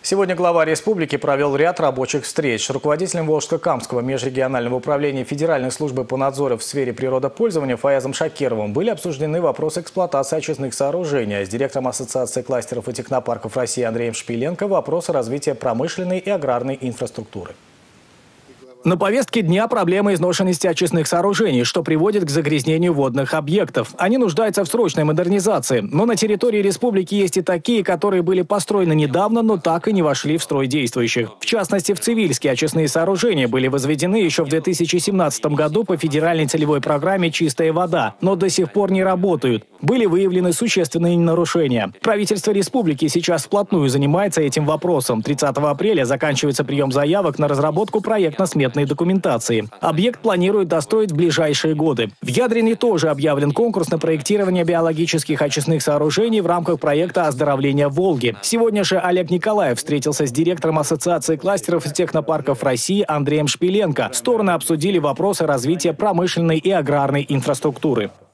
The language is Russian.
Сегодня глава республики провел ряд рабочих встреч. С руководителем Волжско-Камского межрегионального управления Федеральной службы по надзору в сфере природопользования Фаязом Шакировым были обсуждены вопросы эксплуатации очистных сооружений. С директором Ассоциации кластеров и технопарков России Андреем Шпиленко вопросы развития промышленной и аграрной инфраструктуры. На повестке дня проблема изношенности очистных сооружений, что приводит к загрязнению водных объектов. Они нуждаются в срочной модернизации. Но на территории республики есть и такие, которые были построены недавно, но так и не вошли в строй действующих. В частности, в Цивильске очистные сооружения были возведены еще в 2017 году по федеральной целевой программе «Чистая вода», но до сих пор не работают. Были выявлены существенные нарушения. Правительство республики сейчас вплотную занимается этим вопросом. 30 апреля заканчивается прием заявок на разработку проектно-сметной документации. Объект планируют достроить в ближайшие годы. В Ядрине тоже объявлен конкурс на проектирование биологических очистных сооружений в рамках проекта оздоровления Волги. Сегодня же Олег Николаев встретился с директором Ассоциации кластеров и технопарков России Андреем Шпиленко. Стороны обсудили вопросы развития промышленной и аграрной инфраструктуры.